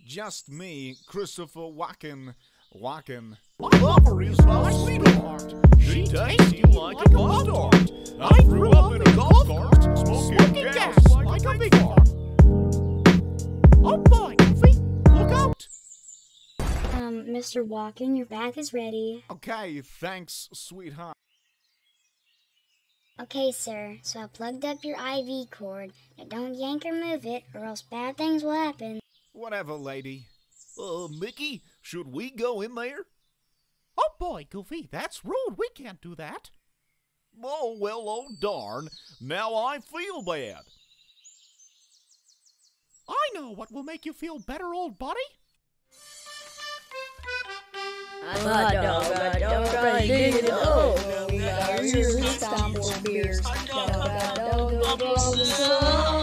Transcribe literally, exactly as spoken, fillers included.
just me, Christopher Walken. Walken. My lover is my sweetheart. She tastes you like a Pop-Tart. I grew up in a golf cart, smoking gas like a big fart. Oh boy, Goofy, look out! Um, Mister Walken, your bath is ready. Okay, thanks, sweetheart. Okay, sir, so I plugged up your I V cord. Now don't yank or move it, or else bad things will happen. Whatever, lady. Uh, Mickey, should we go in there? Oh boy, Goofy, that's rude. We can't do that. Oh, well, oh darn. Now I feel bad. I know what will make you feel better, old buddy. I'm a hot dog, I don't really dig it. Oh, no, we got beers, we stomp beers. Hot dog, hot dog, hot dog, hot dog.